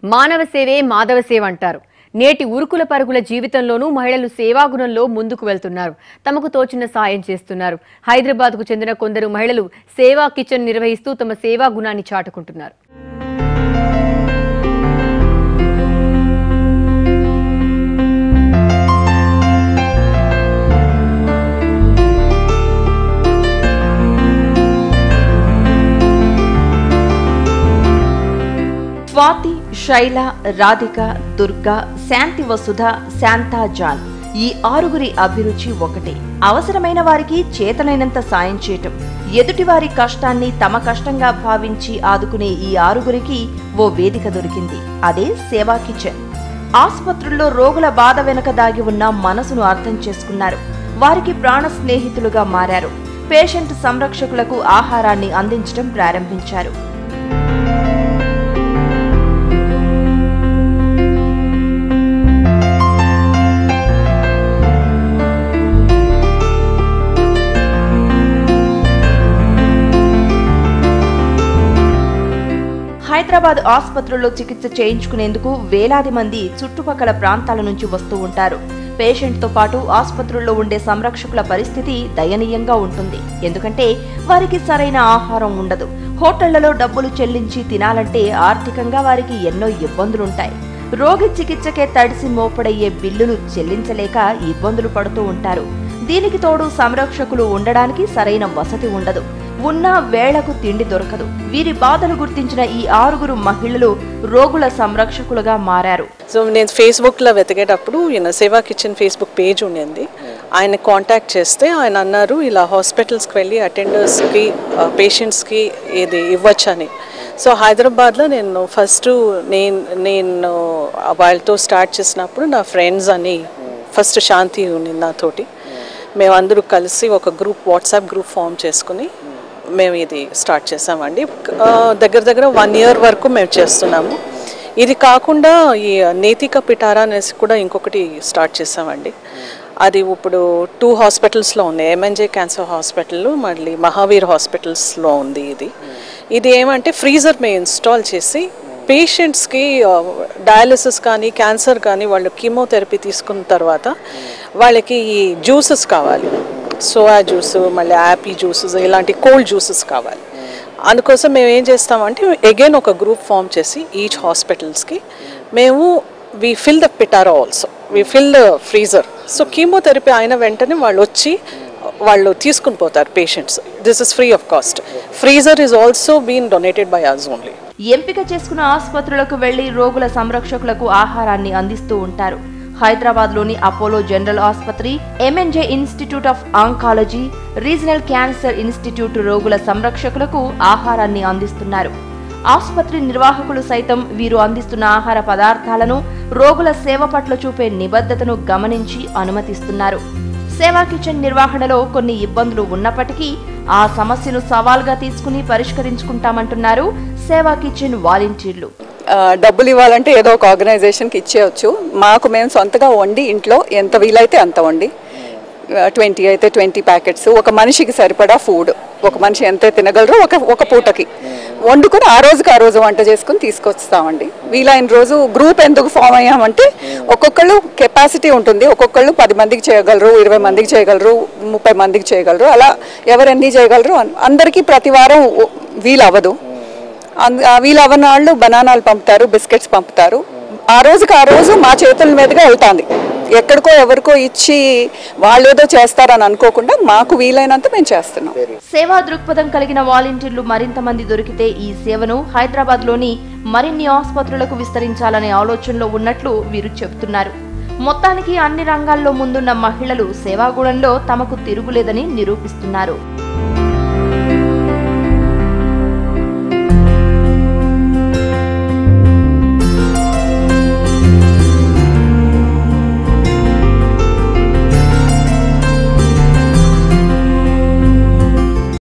మానవ సేవే మాధవ సేవ అంటారు. నేటి ఉరుకుల పరుగుల జీవితంలోనూ మహిళలు సేవాగుణంలో ముందుకు వెళ్తున్నారు. తమకు తోచిన సాయం చేస్తున్నారు. హైదరాబాద్కు చెందిన కొందరు మహిళలు సేవా కిచెన్ నిర్వహిస్తూ తమ సేవా గుణాన్ని చాటుకుంటున్నారు. స్వాతి, శైల, రాధిక, దుర్గా, శాంతి వసుధ, శాంతా జాన్ ఈ ఆరుగురి అభిరుచి ఒకటే. అవసరమైన వారికి చేతనైనంత సాయం చేయటం, ఎదుటివారి కష్టాన్ని తమ కష్టంగా భావించి ఆదుకునే ఈ ఆరుగురికి ఓ వేదిక దొరికింది. అదే సేవా కిచెన్. ఆసుపత్రుల్లో రోగుల బాధ వెనుక దాగి ఉన్న మనసును అర్థం చేసుకున్నారు. వారికి ప్రాణ స్నేహితులుగా మారారు. పేషెంట్ సంరక్షకులకు ఆహారాన్ని అందించడం ప్రారంభించారు. హైదరాబాద్ ఆసుపత్రుల్లో చికిత్స చేయించుకునేందుకు వేలాది మంది చుట్టుపక్కల ప్రాంతాల నుంచి వస్తూ ఉంటారు. పేషెంట్తో పాటు ఆసుపత్రుల్లో ఉండే సంరక్షకుల పరిస్థితి దయనీయంగా ఉంటుంది. ఎందుకంటే వారికి సరైన ఆహారం ఉండదు. హోటళ్లలో డబ్బులు చెల్లించి తినాలంటే ఆర్థికంగా వారికి ఎన్నో ఇబ్బందులుంటాయి. రోగి చికిత్సకే తడిసి మోపడయ్యే బిల్లులు చెల్లించలేక ఇబ్బందులు పడుతూ ఉంటారు. దీనికి తోడు సంరక్షకులు ఉండడానికి సరైన వసతి ఉండదు. ఉన్న వేళకు తిండి దొరకదు. వీరి బాధలు గుర్తించిన ఈ ఆరుగురు మహిళలు రోగుల సంరక్షకులుగా మారారు. సో నేను ఫేస్బుక్లో వెతికేటప్పుడు సేవా కిచెన్ ఫేస్బుక్ పేజ్ ఉండింది. ఆయన కాంటాక్ట్ చేస్తే ఆయన అన్నారు ఇలా హాస్పిటల్స్కి వెళ్ళి అటెండర్స్కి పేషెంట్స్కి ఇది ఇవ్వచ్చని. సో హైదరాబాద్లో నేను ఫస్ట్ నేను వాళ్ళతో స్టార్ట్ చేసినప్పుడు నా ఫ్రెండ్స్ అని ఫస్ట్ శాంతి ఉంది నాతోటి. మేమందరూ కలిసి ఒక వాట్సాప్ గ్రూప్ ఫామ్ చేసుకుని మేము ఇది స్టార్ట్ చేసామండి. దగ్గర 1 year వరకు మేము చేస్తున్నాము. ఇది కాకుండా ఈ నేతిక పిటారా అనేసి కూడా ఇంకొకటి స్టార్ట్ చేసామండి. అది ఇప్పుడు 2 హాస్పిటల్స్లో ఉంది. ఎంఎన్జే క్యాన్సర్ హాస్పిటల్, మళ్ళీ మహావీర్ హాస్పిటల్స్లో ఉంది. ఇది ఏమంటే ఫ్రీజర్ మేము ఇన్స్టాల్ చేసి పేషెంట్స్కి డయాలిసిస్ కానీ క్యాన్సర్ కానీ వాళ్ళు కీమోథెరపీ తీసుకున్న తర్వాత వాళ్ళకి ఈ జ్యూసెస్ కావాలి. సోయా జ్యూస్, మళ్ళీ యాపీ జ్యూసెస్, ఇలాంటి కోల్డ్ జ్యూసెస్ కావాలి. అందుకోసం మేము ఏం చేస్తామంటే అగైన్ ఒక గ్రూప్ ఫామ్ చేసి ఈచ్ హాస్పిటల్స్కి మేము we fill the pitara also, we fill the freezer. So chemotherapy అయిన వెంటనే వాళ్ళు తీసుకుని పోతారు patients. This is free of cost. Freezer is also been donated by us only. ఎంపిక చేసుకున్న ఆసుపత్రులకు వెళ్లి రోగుల సంరక్షకులకు ఆహారాన్ని అందిస్తూ ఉంటారు. హైదరాబాద్లోని అపోలో జనరల్ ఆసుపత్రి, MNJ institute of oncology, regional cancer institute రోగుల సంరక్షకులకు ఆహారాన్ని అందిస్తున్నారు. ఆసుపత్రి నిర్వాహకులు సైతం వీరు అందిస్తున్న ఆహార పదార్థాలను, రోగుల సేవ పట్ల చూపే నిబద్ధతను గమనించి అనుమతిస్తున్నారు. సేవా కిచెన్ నిర్వహణలో కొన్ని ఇబ్బందులు ఉన్నప్పటికీ ఆ సమస్యను సవాల్గా తీసుకుని పరిష్కరించుకుంటామంటున్నారు సేవా కిచెన్ వాలంటీర్లు. డబ్బులు ఇవ్వాలంటే ఏదో ఒక ఆర్గనైజేషన్కి ఇచ్చేయచ్చు. మేము సొంతగా వండి ఇంట్లో ఎంత వీలైతే అంత వండి 20 అయితే 20 ప్యాకెట్స్, ఒక మనిషికి సరిపడా ఫుడ్, ఒక మనిషి ఎంత తినగలరో ఒక పూటకి వండుకొని ఆ రోజు వంట చేసుకుని తీసుకొస్తామండి. వీలైన రోజు గ్రూప్ ఎందుకు ఫామ్ అయ్యామంటే ఒక్కొక్కళ్ళు కెపాసిటీ ఉంటుంది. ఒక్కొక్కళ్ళు 10 మందికి చేయగలరు, 20 మందికి చేయగలరు, 30 మందికి చేయగలరు. అలా ఎవరెన్ని చేయగలరు అందరికీ ప్రతి వారం వీలవ్వదు. వీలవ్వని వాళ్ళు బనానాలు పంపుతారు, బిస్కెట్స్ పంపుతారు. ఆ రోజు మా చేతుల మీదుగా వెళ్తుంది. ఎక్కడికో ఎవరికో ఇచ్చి వాళ్ళేదో చేస్తారని అనుకోకుండా మాకు వీలైనంత మేము చేస్తున్నాం. సేవా దృక్పథం కలిగిన వాలంటీర్లు మరింత మంది దొరికితే ఈ సేవను హైదరాబాద్లోని మరిన్ని ఆసుపత్రులకు విస్తరించాలనే ఆలోచనలో ఉన్నట్లు వీరు చెబుతున్నారు. మొత్తానికి అన్ని రంగాల్లో ముందున్న మహిళలు సేవాగుణంలో తమకు తిరుగులేదని నిరూపిస్తున్నారు.